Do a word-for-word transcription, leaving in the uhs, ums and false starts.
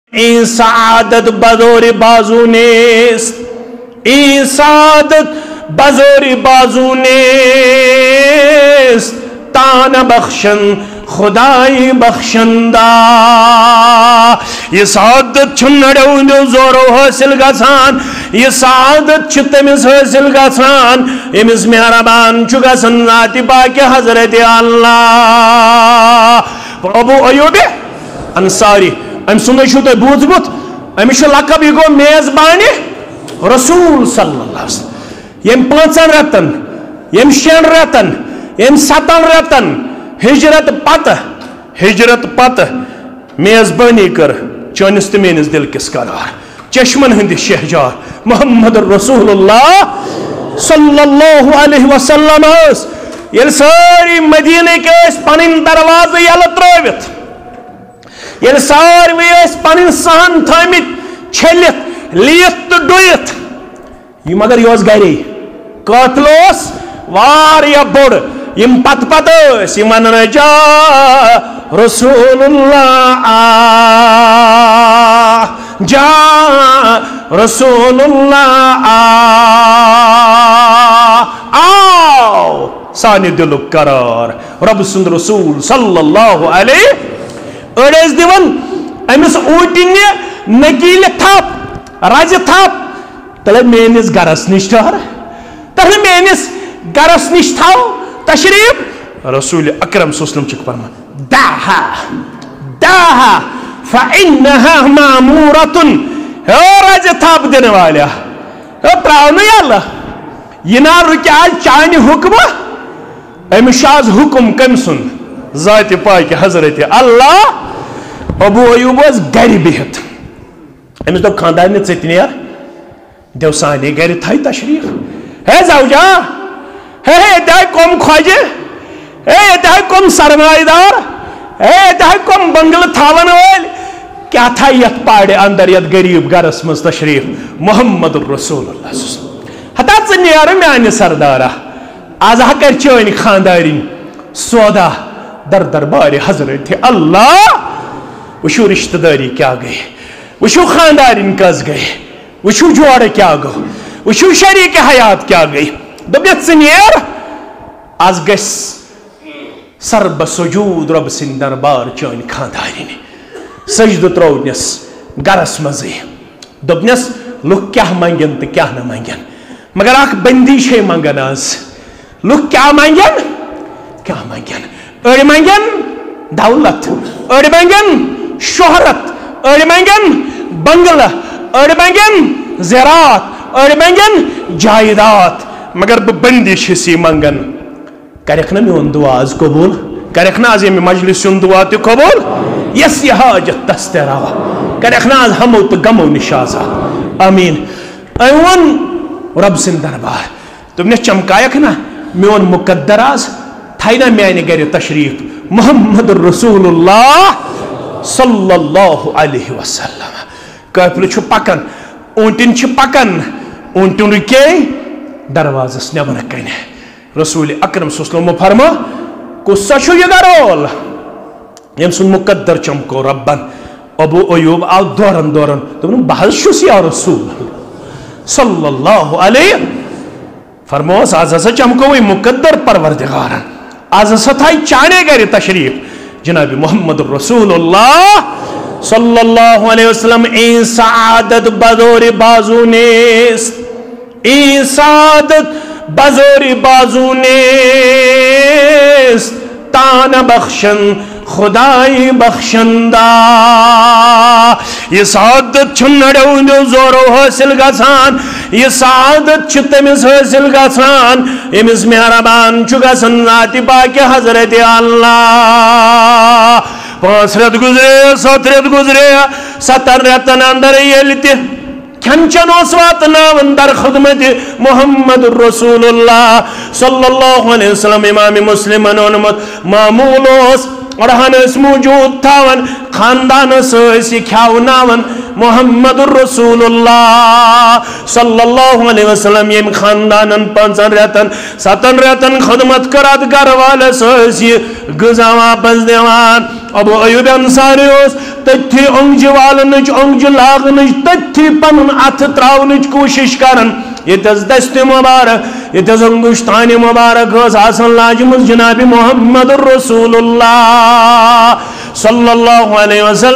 N سعادت بزور بازو نیست، این سعادت بزور بازو نیست، تان بخشن خدای بخشندہ. یہ سعادت چھ نڑو زورو حاصل گژھان، یہ سعادت چھ تمس حاصل گژھان امس مہربان چھ گژھان ذات پاک حضرت اللہ. ابو ایوب انصاری ام سندے چھو تہ بوزمت، امس چھ لقب یہ گو میزبان رسول صلی اللہ علیہ وسلم. یم پانچن رتن، یم شین رتن، یم ستن رتن ہجرت پتہ ہجرت پتہ میزبانی کر چانس تو میانس دل کس قرار. چشمن ہند شہجار محمد رسول اللہ صلی اللہ علیہ وسلم یل ساری مدینہ کے پن دروازہ یل تروت، یل ساروی پن سہن تھمت چھلت لیت تو ڈویت، یہ مگر یہ گری قاتل واریا بوڑ یم پت پت یمن رجا رسول اللہ جا رسول اللہ آو سانی دلک قرار رب سند رسول صلی اللہ علیہ اڑیس دیون امس اوٹین نکیل تھپ رج تھپ تلے مینس گرس نش ٹہر تلے مینس گرس نش تھو تشریف. رسول اکرم صلی اللہ علیہ وسلم چک فرمان داہا داہا فإنها معمورة. ہے رج تھپ دن والا ہے تراؤنی اللہ یہ نا رکیا چانی حکم امشاز حکم کم سن ذات پاک حضرت اللہ. ابو ایوب اس گری بہت امس دو خاندار نے ژتنیر دیو سانے گری تھائی تشریف. ہے زوجہ ہے اتحائی قوم خواجہ، ہے اتحائی قوم سرمائی دار، ہے اتحائی قوم بنگل تھاون ویل کیا تھا یت پاڑے اندر یت غریب گرس مز تشریف محمد رسول اللہ صلی اللہ علیہ وسلم. ہتا ژٕ نیرٕ میانہِ سردارا آز ہا کر چٲنۍ خاندارِنۍ سودا در دربار حضرت اللہ. وچھو رشتہ داری کیا گئی، وچھو خاندارِنۍ کس گئی، وچھو جوڑ کیا گو، وچھو شریک حیات کیا گئی. دبیت سنیر آز گس سر بسجود رب سن دربار چون خاندارین سجد ترونس گرس مزی. دبنس لوگ کیا منگن تو کیا نہ منگن مگر اخ بندی شے منگن آز. لوگ کیا منگن کیا منگن اڑ منگن دولت، اڑ منگن شہرت، اڑ منگن بنگلہ، اڑ منگن زراعت، اڑ منگن جائیداد مگر بندی شسی منگن. کرک نا میون دعا آز قبول، کرک نا آز یمی مجلس سن دعا تی قبول. یس یہ حاجت تست روا کرک نا آز ہمو تو گمو نشازا آمین. ایون رب سن دربار تم نے چمکایک نا میون مقدر آز تھائینا میانی گری تشریف محمد رسول اللہ صلی اللہ علیہ وسلم. کافل چھو پکن اونٹن چھ پکن اونٹن رکے دروازس نبر کن. رسول اکرم صلی اللہ علیہ وسلم فرما کسا چھو یہ گرول یم سن مقدر چمکو ربن. ابو ایوب آو دورن دورن تم بحث چھو یا رسول صلی اللہ علیہ فرموس آز ہسا چمکو وی مقدر پروردگارن آز ہسا تھائی چانے گری تشریف جناب محمد رسول اللہ صلی اللہ علیہ وسلم. این سعادت بدور بازو نیست، این سعادت بزور بازو نیست، تان بخشن خدای بخشندہ. یہ سعادت چھ نڑو زورو حاصل گژھان، یہ سعادت چھ تمس حاصل گژھان امس مہربان چھ گژھان ذات پاک حضرت اللہ. پانچ رت گزرے، ست رت گزرے، ستر رتن اندر یل تہ کھن چن اس واتناون در خدمت محمد رسول اللہ صلی اللہ علیہ وسلم. امام مسلم اونمت معمول اس رہن اس موجود تھاون خاندان سیسی کھاوناون محمد الرسول اللہ صلی اللہ علیہ وسلم یم خاندانن پانچن ریتن ستن ریتن خدمت کرات گر والے سیسی غذا واپس دیوان ابو ایوب انصاری اس تتھی انگج والنچ انگج لاغنچ تتھی پنن اتھ تراونچ کوشش کرن یہ تز دست مبارک یہ تز انگشتان مبارک آسان لاجمز جناب محمد الرسول اللہ صلی اللہ علیہ وسلم